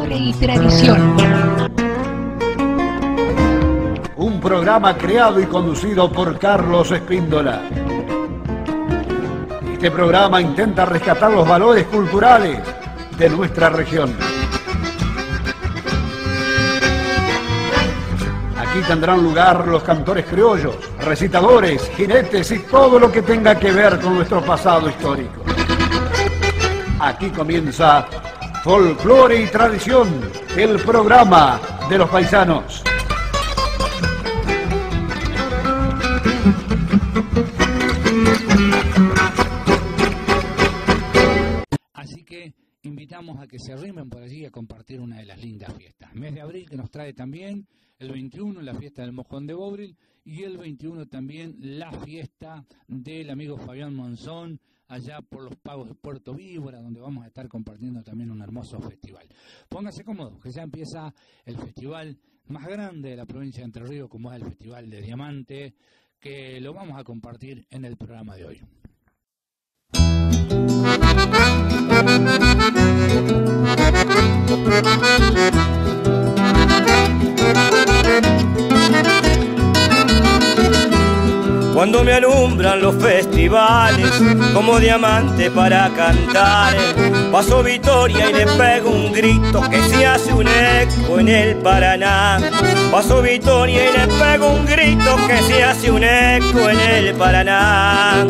folclore y tradición. Un programa creado y conducido por Carlos Espíndola. Este programa intenta rescatar los valores culturales de nuestra región. Aquí tendrán lugar los cantores criollos, recitadores, jinetes y todo lo que tenga que ver con nuestro pasado histórico. Aquí comienza Folclore y Tradición, el programa de los paisanos. Así que invitamos a que se arrimen por allí a compartir una de las lindas fiestas. Mes de abril que nos trae también el 21 la fiesta del Mojón de Bobril y el 21 también la fiesta del amigo Fabián Monzón allá por los Pagos de Puerto Víbora, donde vamos a estar compartiendo también un hermoso festival. Pónganse cómodos, que ya empieza el festival más grande de la provincia de Entre Ríos, como es el Festival de Diamante, que lo vamos a compartir en el programa de hoy. Cuando me alumbran los festivales como diamante para cantar, paso Vitoria y le pego un grito que se hace un eco en el Paraná. Paso Vitoria y le pego un grito que se hace un eco en el Paraná.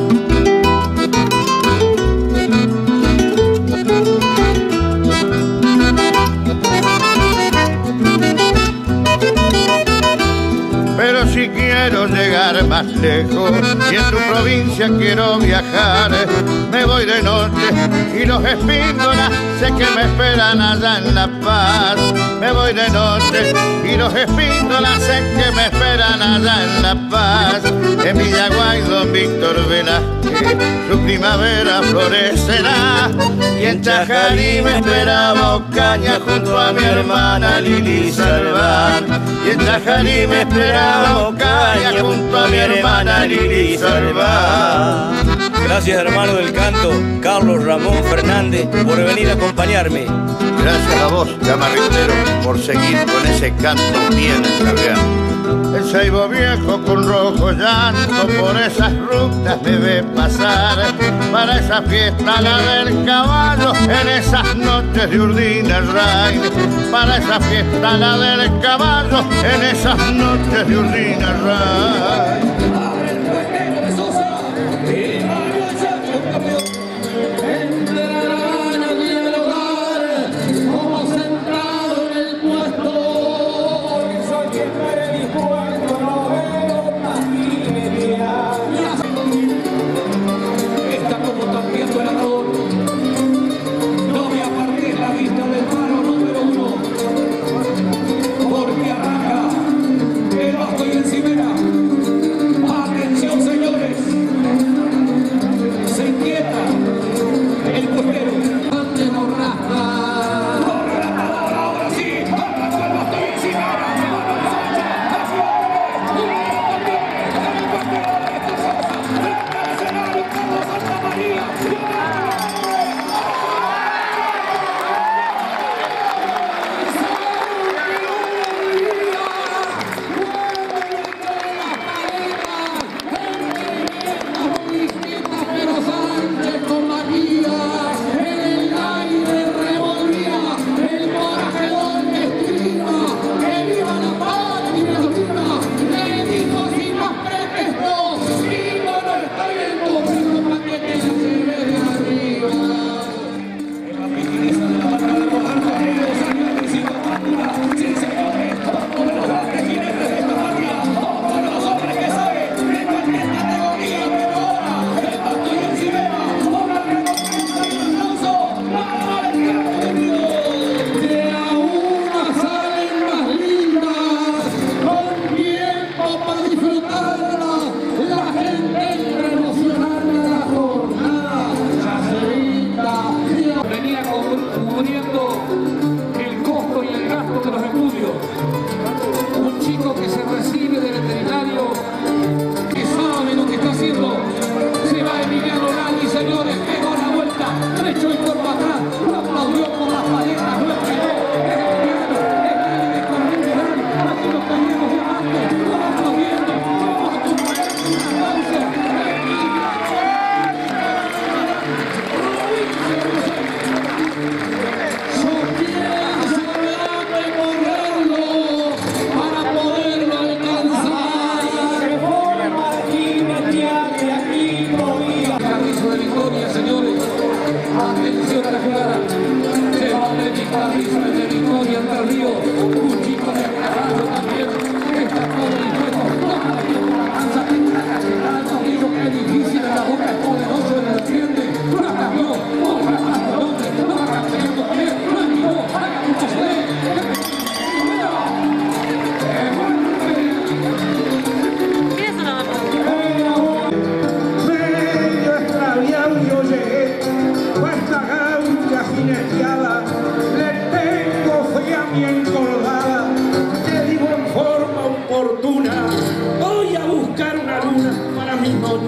Pero si quiero llegar más lejos y en tu provincia quiero viajar, me voy de noche y los espíndolas sé que me esperan allá en La Paz. Me voy de noche y los espíndolas sé que me esperan allá en La Paz. En Villaguay don Víctor Velázquez su primavera florecerá, y en Chajarí me esperaba Ocaña junto a mi hermana Lili Salvar. Y en Chajarí me esperaba Ocaña junto a mi hermana Lili Salvar. Gracias, hermano del canto, Carlos Ramón Fernández, por venir a acompañarme. Gracias a vos, Gamarritero, por seguir con ese canto bien encargado. El ceibo viejo con rojo llanto por esas rutas me ve pasar, para esa fiesta la del caballo en esas noches de Urdina Ray. Para esa fiesta la del caballo en esas noches de Urdina Ray.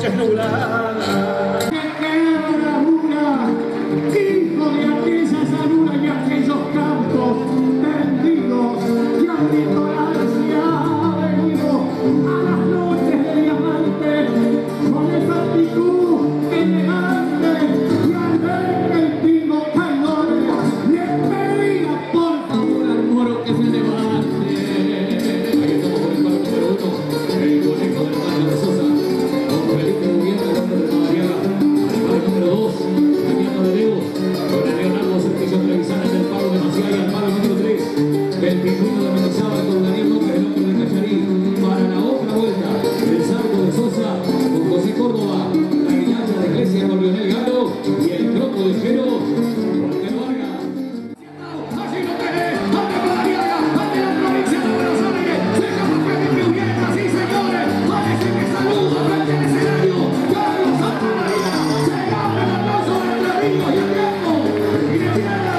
noches nubladas. Que queda una, hijo de aquella luna y aquellos campos perdidos, que han visto la ansia ha venido a las noches de diamante, con esa actitud elegante, y al ver que el pingo caidor le pedía por favor al moro que se levante. Ahí estamos con el palo número 1, el conejo del Valle de Sosa, con Felipe Gubierna, el hombre de Madariaga, al palo número 2, Damiano de Leo, con el Leonardo Servicio Trevisana en el palo de Maciá, y al palo número 3, el pingüino de Mendizábal con Daniel López, el hombre de Cacharí. Para la otra vuelta, el Zarco de Sosa con José Córdoba, la Guillacha de Iglesia con Leonel Galo y el Croco de Jero con Pedro Vargas. Así lo tenés, ante Madariaga, ante la provincia de Buenos Aires, se llama Felipe Urieta, sí señores, parece que saluda frente al escenario, Carlos Santamaría, se abre el aplauso de Entre Ríos y el tiempo, y de tierra.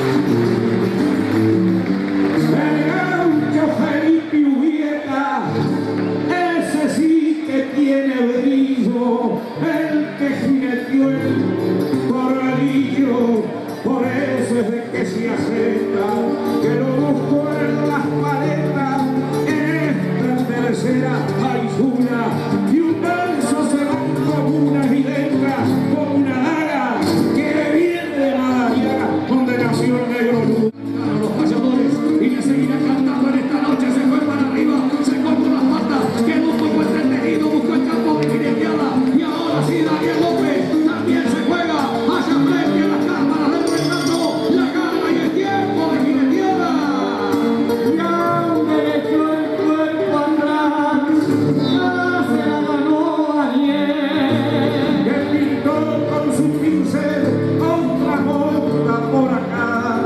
El gaucho Felipe Urieta, ese sí que tiene brillo, el que jineteó el corralillo, por eso es de que se acepta, que lo busco en las paletas, en esta tercera paisuna, y un verso se va como una evidencia, como una daga, que viene de Madariaga, donde nació el negro luz. Los payadores, y le seguirá cantando en esta noche, se fue para arriba, se cortó las patas, quedó un poco entretenido, buscó el campo de jineteada, y ahora sí Daniel López también se juega, allá frente a las cámaras del retrato, la gana y el tiempo de jineteada. Y aunque le echó el cuerpo atrás, ya se la ganó Daniel, que pintó con su pincel otra gota por acá.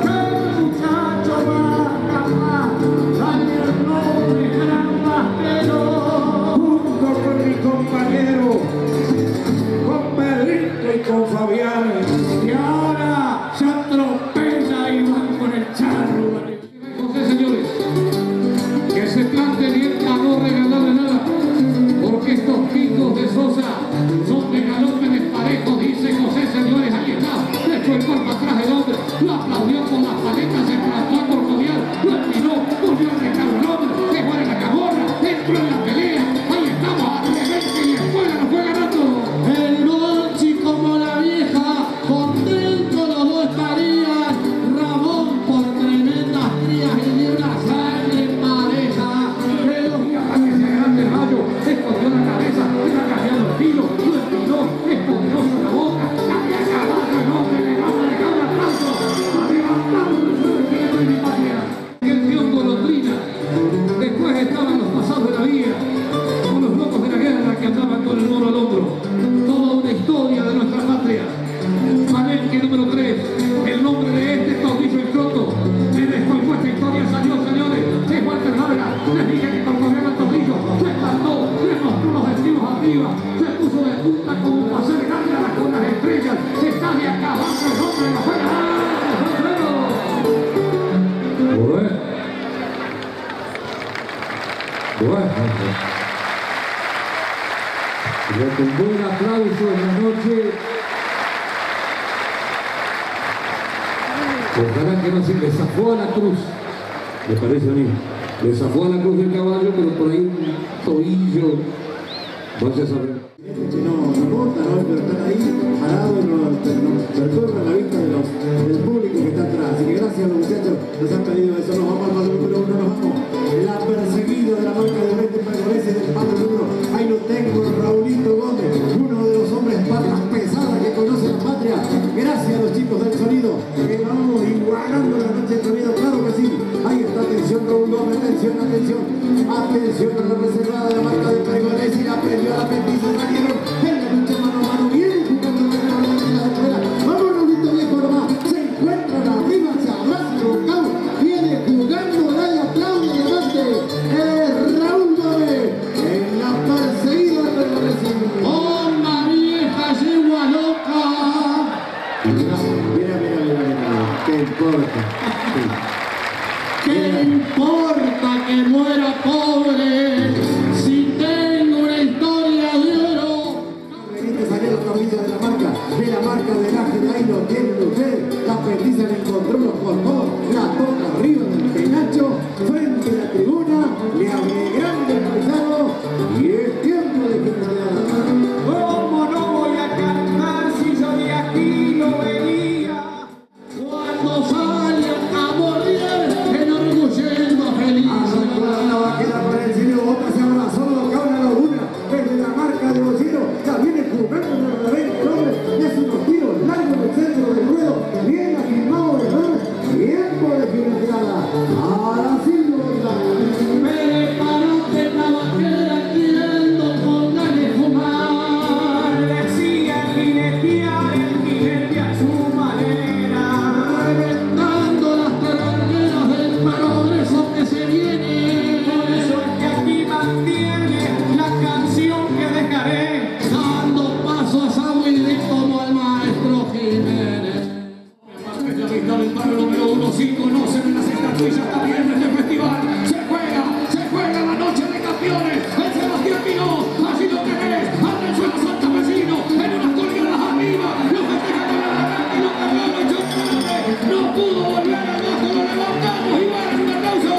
Compañero, con Pedrito y con Fabián, y ahora se atropella y van con el charro. Entonces, señores, que se plante bien a no regalarle nada, porque estos picos de Sosa son de galopes parejos, dice José, señores, ahí está, le echó el cuerpo atrás del hombre, lo aplaudió con las paletas, se plantó a corcoviar, lo empinó, volvió a dejar el hombre, se fue en la camorra, entró en la pelea, ahí estamos, y después nos fue ganando. El Monchi como la vieja, contento los dos estarían, Ramón por tremendas crías y de una sangre pareja, pero para que sea grande el rayo, escondió la cabeza, está cambiando el tiro, lo empinó, es poderoso la boca, cambia el caballo, el hombre le va a dejar un aplauso, levantamos el cielo y mi patria. El peón golondrina, después estaban los pasados de la vía, con los locos de la guerra que andaban con el moro al hombro, toda una historia de nuestra patria. Palenque número 3, el nombre de este caudillo el Croto, le descolgó esta historia, salió, señores, es Walter Vargas, les dije que corcoviaba el tornillo, se plantó, le mostró los vestidos arriba, se puso de punta como para hacer grande a las colas estrellas, está de acá abajo el hombre de la fuera. Con buen aplauso en la noche. Ojalá que no se le zafó a la cruz. ¿Le parece a mí? Le zafó a la cruz del caballo, pero por ahí un tobillo. Vaya a saber. No importa, ¿no? Pero están ahí parados y nos perturban la vista del público que está atrás. Así que gracias a los muchachos, nos han pedido eso. Nos vamos al palo número 1, nos vamos. La perseguida de la marca de 20 pergoleses del palo número 1. Ahí lo tengo, Raulito Gómez, uno de los hombres patas pesadas que conoce la patria. Gracias a los chicos del sonido, que vamos igualando la noche del sonido, claro que sí. Ahí está, atención, Raúl Gómez, atención, atención. Atención a la reservada de la marca de pergoleses y la prendió a la petiza. Salieron en la lucha mano a mano, viene jugando la escuela. Vamos, Raulito viejo nomás, se encuentran arriba, se abrazan, Rocao, viene jugando, nadie aplaude, adelante. Raúl Gómez, en la perseguida de pergoleses. ¡Oh, María, yegua loca! Mira, ¿qué importa? ¿Qué importa que muera pobre si tengo una historia de oro? de la marca de Ángel, ahí lo tienen ustedes. La petiza le encontró los costados, la toca arriba del penacho, frente a la tribuna, le abre grande el paisano y es tiempo de que me ¿Cómo no voy a cantar si yo de aquí no venía? Cuando salgan a morir, enorgulleciendo feliz. La vaquera para el cielo, otra se abrazó, lo cabra la una, desde la marca de Bochero, ya viene jugando en el revés, el hombre, y hace unos tiros largos en el centro del ruedo, bien afirmado de más, tiempo de gineteada, ahora sí lo Prepárate la vaquera queriendo con ganas fumar. Decía jinetear el jinete a su manera, reventando las tarangueras del progreso que se viene. Por eso es que aquí mantiene la canción que dejaré, dando paso a Samuel como al maestro Jiménez. Es la vista del barrio número 1, sí conocen en las estatuillas también de este festival. Se juega la noche de campeones. El Sebastián Pinó, así lo tenés, Arrenzuela Santa Vecino, en unas colgadas arriba, lo festeja con la grande y lo cambió el grande. No pudo volver al bajo, lo levantamos y va un aplauso.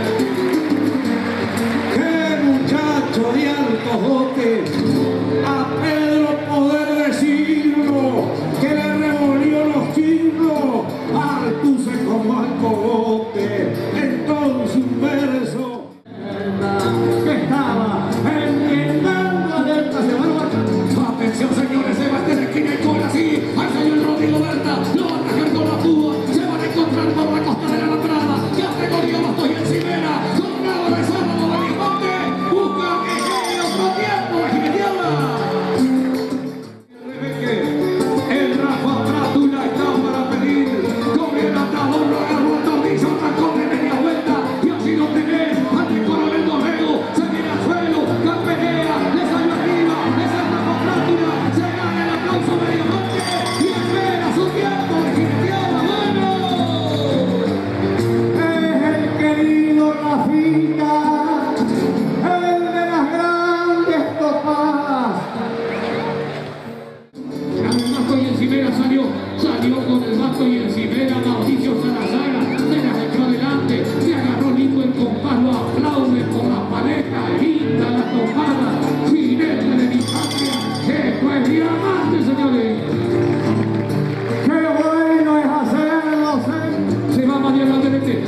¡Qué muchacho de altos dotes! A Pedro poder decirlo, que le revolvió los chingos, Artuse como al cogote, entonces un verso que estaba enmendando alerta, se va a bajar. Atención señores, se va a tener esquina y cola así, al señor Rodrigo Berta, lo va a atacar con la púa, se van a encontrar por la costa de la Labrada, categoría Bastos y Encimera, con Bravo de Sábado Belimonte, busca que llegue otro tiempo de jineteada. El Rafa Prátula está para pedir, con el atador lo agarró a tornillo, arrancó de media vuelta, y así lo tenés, ante Coronel Dorrego, se viene al suelo, campenea, le salió arriba, es el Rafa Prátula, se gana el aplauso Belimonte, y espera su tiempo de jineteada, bueno. Es el querido Rafita, el de las grandes topadas. El Vasco y Encimera salió con el Vasco y Encimera, Mauricio Salazar, se la echó adelante, se agarró lindo el compás, lo aplaude por la pareja, linda la topada, jinete de mi patria, esto es diamante, señores. ¡Qué bueno es hacerlo, se va Mariano Alderete!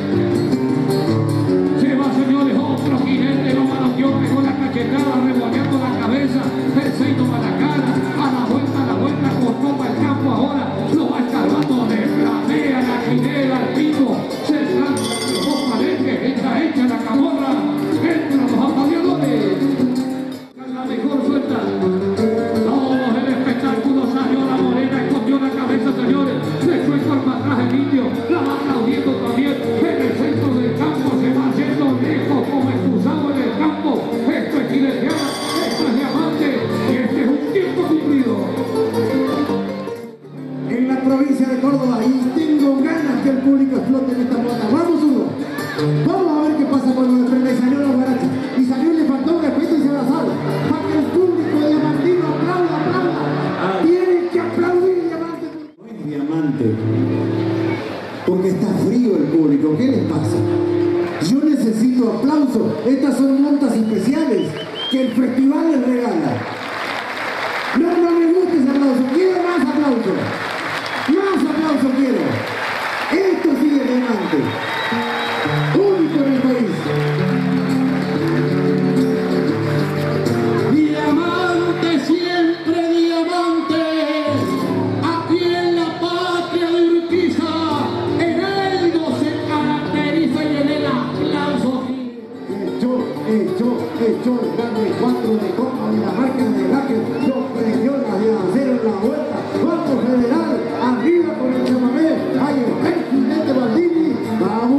Se va, señores, otro jinete, lo manoteó con la cachetada, revolviendo la cabeza, el seino a la cara, a la vuelta, cortó para el campo ahora, lo va escalando, le flamea la jinera, el pico, se planta los dos paredes, entra hecha la camorra, entran los apadeadores, la mejor suelta, todo el espectáculo salió la morena, escondió la cabeza, señores, se suelta para atrás el indio, la va aplaudiendo también, en el centro del campo se va yendo lejos como excusado en el campo, esto es jineteada, esto es diamante, y este es un tiempo cumplido. en la provincia de Córdoba y tengo ganas que el público explote en esta puerta. Vamos uno, vamos a ver qué pasa con los de salió los garachos y salió, le faltó un respeto y se abrazaron para que el público de Diamantino aplauda. Tienen que aplaudir Diamante. No es Diamante porque está frío el público. ¿Qué les pasa? Yo necesito aplausos. Estas son montas especiales que el festival les regala. No me gusta ese aplauso, quiero más aplausos. Más aplausos quiero. Esto sí es Diamante. Único en el país. Diamante, siempre diamante. Aquí en la patria de Urquiza, en algo se caracteriza y en el aplauso. Echó el grande 4 de copa de la marca de Raquel, lo prendió de acero en la vuelta, Banco Federal, arriba con el chamamé, ahí está el jinete Baldini, vamos.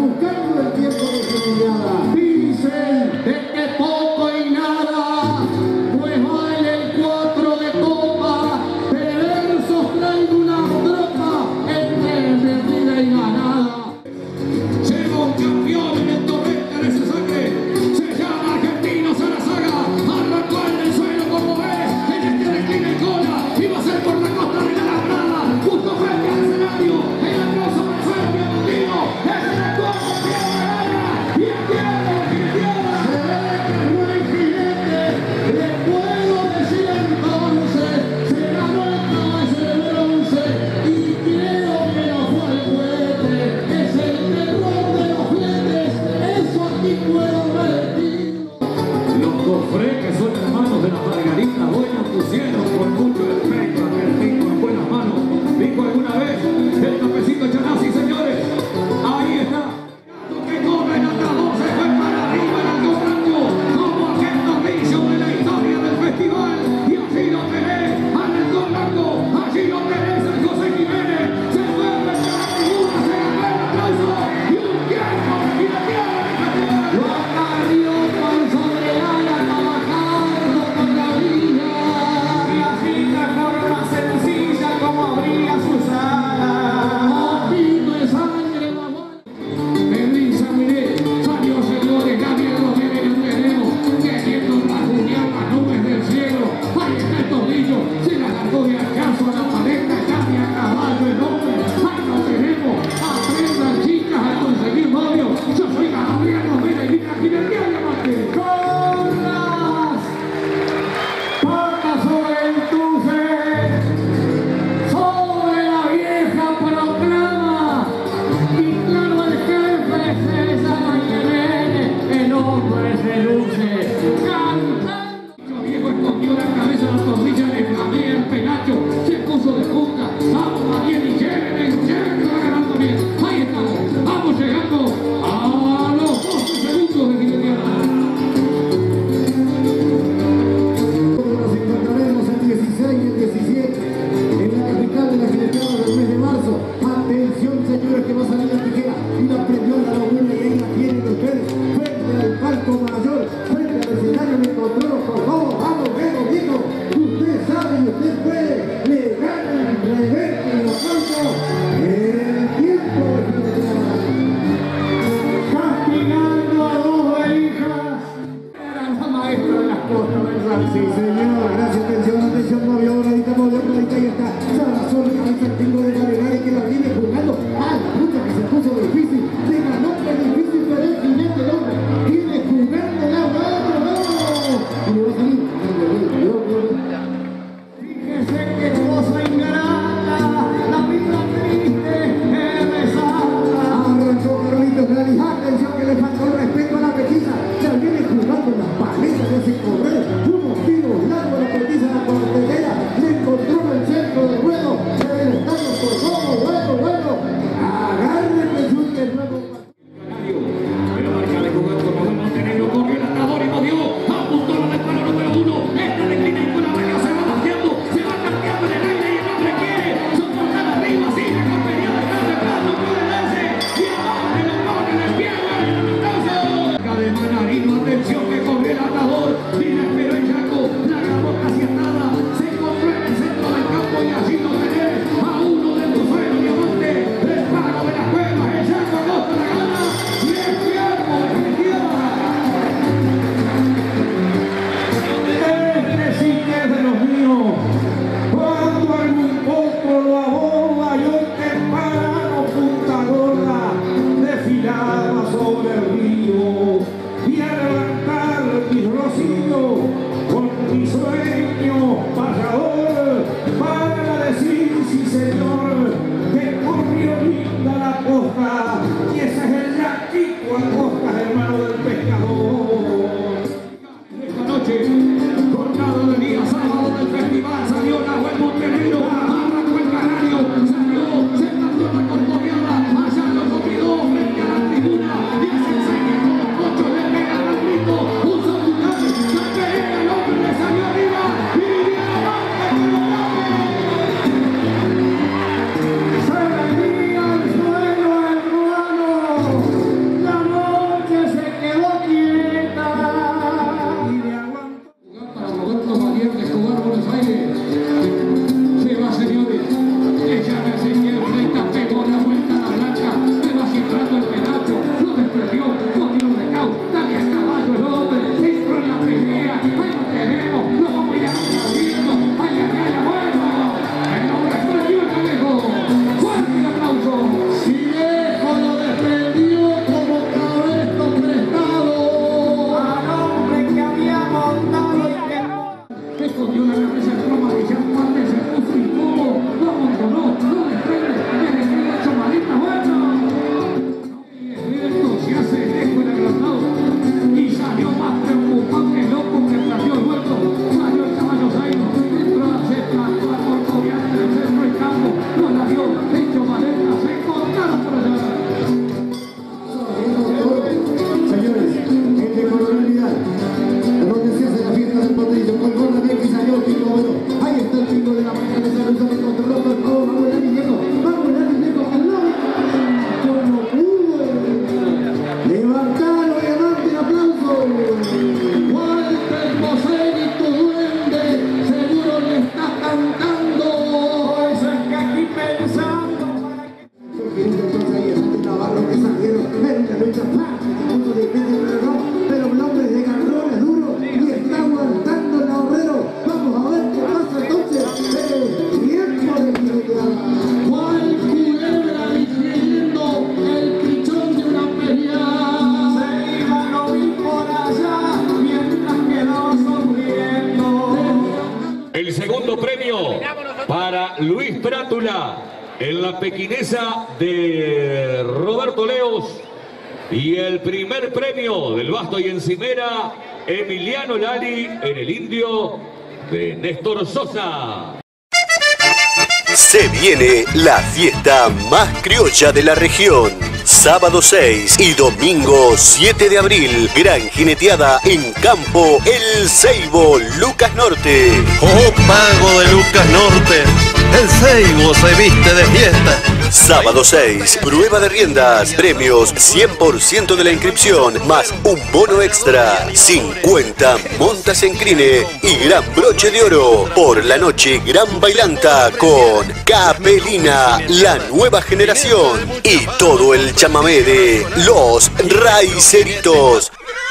para Luis Prátula en la pequinesa de Roberto Leos. Y el primer premio del basto y encimera, Emiliano Lali en el indio de Néstor Sosa. Se viene la fiesta más criolla de la región. Sábado 6 y domingo 7 de abril, gran jineteada en campo El Ceibo, Lucas Norte. ¡Oh, pago de Lucas Norte! El Ceibo se viste de fiesta. Sábado 6, prueba de riendas, premios 100% de la inscripción, más un bono extra, 50 montas en crine y gran broche de oro. Por la noche, gran bailanta con Capelina, la nueva generación, y todo el chamamé de Los Raiceritos.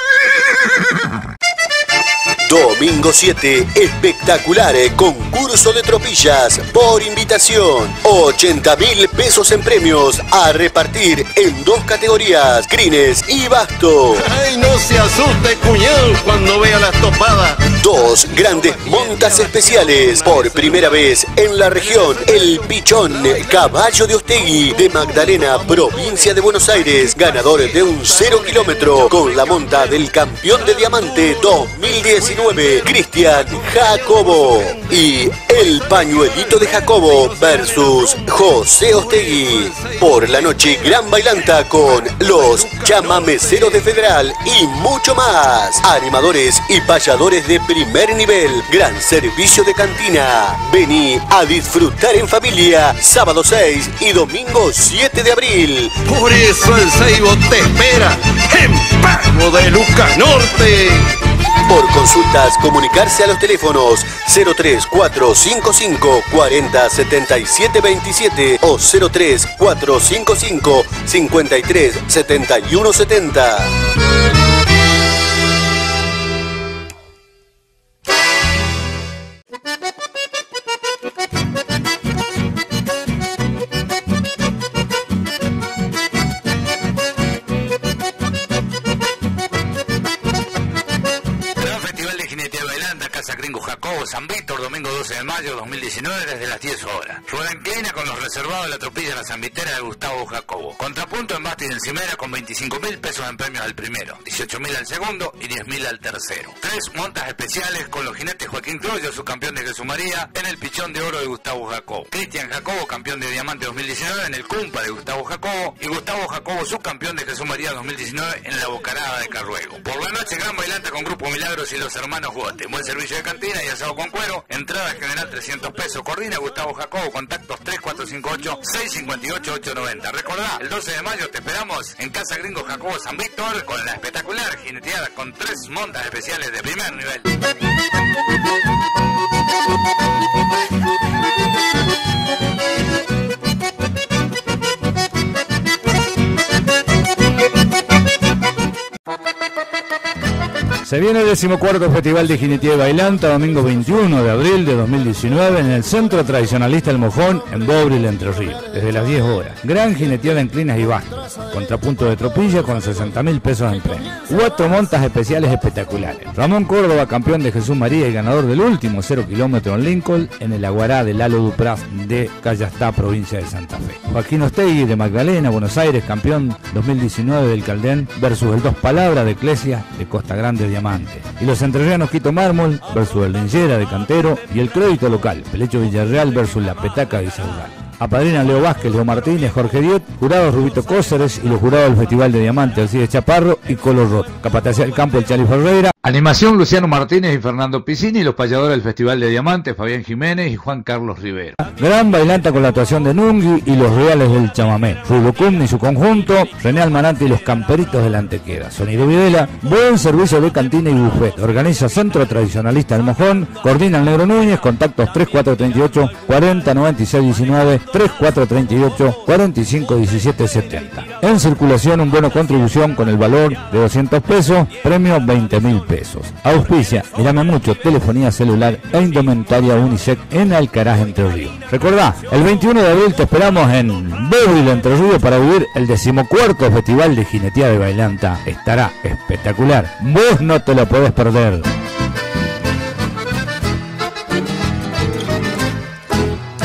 Domingo 7, espectacular concurso de tropillas por invitación. 80.000 pesos en premios a repartir en 2 categorías, crines y basto. ¡Ay, no se asuste, cuñado, cuando vea las topadas! 2 grandes montas especiales. Por primera vez en la región, el Pichón, caballo de Ostegui, de Magdalena, provincia de Buenos Aires, ganador de un 0 kilómetro con la monta del campeón de diamante 2019. Cristian Jacobo, y el pañuelito de Jacobo versus José Ostegui. Por la noche, gran bailanta con los chamameceros de Federal y mucho más. Animadores y payadores de primer nivel, gran servicio de cantina. Vení a disfrutar en familia, sábado 6 y domingo 7 de abril. Por eso el Ceibo te espera en pago de Lucas Norte. Por consultas, comunicarse a los teléfonos 03455 40 77 27 o 03455 53 71 70. San Víctor, domingo 12 de mayo 2019, desde las 10 horas. Rueda inclina con los reservados de la tropilla La Zambitera de Gustavo Jacobo. Contrapunto en basta y encimera con 25.000 pesos en premios al primero, 18.000 al segundo y 10.000 al tercero. 3 montas especiales con los jinetes Joaquín Troyo, subcampeón de Jesús María, en el Pichón de Oro de Gustavo Jacobo. Cristian Jacobo, campeón de Diamante 2019, en el Cumpa de Gustavo Jacobo. Y Gustavo Jacobo, subcampeón de Jesús María 2019, en la Bocarada de Carruego. Por la noche, gran bailanta con Grupo Milagros y los hermanos Gote. Buen servicio de cantina y asado con cuero. Entrada general 300 pesos. Coordina Gustavo Jacobo. Contactos 3458-658-890. Recordá, el 12 de mayo te esperamos en Casa Gringo Jacobo San Víctor con la espectacular jineteada con 3 montas especiales de primer nivel. Se viene el 14º Festival de Jineteada y Bailanta, domingo 21 de abril de 2019, en el Centro Tradicionalista El Mojón, en Bobril, Entre Ríos, desde las 10 horas. Gran jineteada en clinas y bastos, contrapunto de tropilla con 60.000 pesos en premio. 4 montas especiales espectaculares. Ramón Córdoba, campeón de Jesús María y ganador del último 0 kilómetro en Lincoln, en el Aguará de Lalo Dupraz de Callastá, provincia de Santa Fe. Joaquín Ostegui, de Magdalena, Buenos Aires, campeón 2019 del Caldén, versus el Dos Palabras de Eclesia de Costa Grande Diamante. Y los entrerrianos Quito Mármol versus el Lingera de Cantero y el Crédito Local, Pelecho Villarreal versus la Petaca de Isaudal. Apadrinan Leo Vázquez, Leo Martínez, Jorge Diet, jurados Rubito Cóceres y los jurados del Festival de Diamante, Alcides Chaparro y Color Rot. Capatacia del campo, el Chali Ferreira. Animación, Luciano Martínez y Fernando Piscini, y los payadores del Festival de Diamante, Fabián Jiménez y Juan Carlos Rivera. Gran bailanta con la actuación de Nungui y los reales del chamamé. Rubocum y su conjunto, René Almarante y los camperitos de la Antequera. Sonido Videla, buen servicio de cantina y buffet. Organiza Centro Tradicionalista del Mojón, coordina el Negro Núñez, contactos 3438 40 96 19, 3438 45 17 70. En circulación un bono contribución con el valor de 200 pesos, premio 20.000 pesos. Auspicia, Mírame Mucho, telefonía celular e indumentaria Unicef en Alcaraz, Entre Ríos. Recordá, el 21 de abril te esperamos en Bobril, Entre Ríos, para vivir el 14º Festival de Jineteada y Bailanta. Estará espectacular. Vos no te lo podés perder.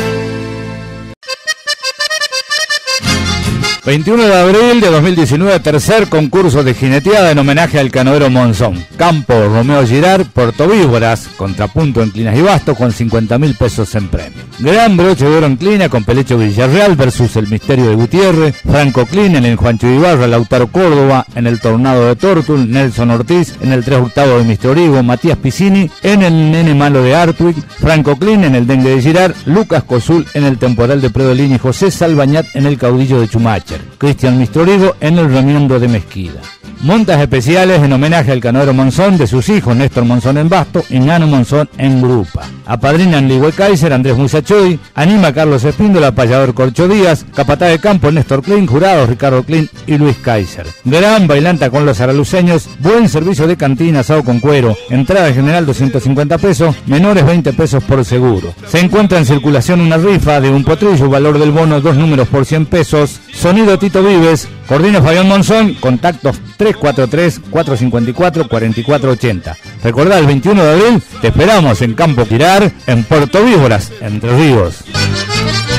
21 de abril de 2019, tercer concurso de jineteada en homenaje al canoero Monzón. Campo Romeo Girard, Puerto Víboras, contrapunto en Clinas y Bastos con 50.000 pesos en premio. Gran broche de oro en Clina con Pelecho Villarreal versus el Misterio de Gutiérrez, Franco Clin en el Juancho Ibarra, Lautaro Córdoba en el Tornado de Tortul, Nelson Ortiz en el 3/8 de Mr. Origo, Matías Piscini en el Nene Malo de Artwig, Franco Clin en el Dengue de Girard, Lucas Cosul en el Temporal de Predolín y José Salvañat en el Caudillo de Chumacher, Cristian Mistorigo en el Remiendo de Mezquida. Montas especiales en homenaje al canoero Monzón de sus hijos Néstor Monzón en Basto y Nano Monzón en Grupa. Apadrinan Ligüe Kaiser, Andrés Musachoy, anima Carlos Espíndola, Payador Corcho Díaz, capataz de campo Néstor Klein, jurados Ricardo Klein y Luis Kaiser. Gran bailanta con los araluceños, buen servicio de cantina, asado con cuero, entrada general 250 pesos, menores 20 pesos por seguro. Se encuentra en circulación una rifa de un potrillo, valor del bono 2 números por 100 pesos. Sonido Tito Vives, coordina Fabián Monzón, contactos 343-454-4480. Recordá, el 21 de abril te esperamos en Campo Girard, en Puerto Víboras, Entre Ríos.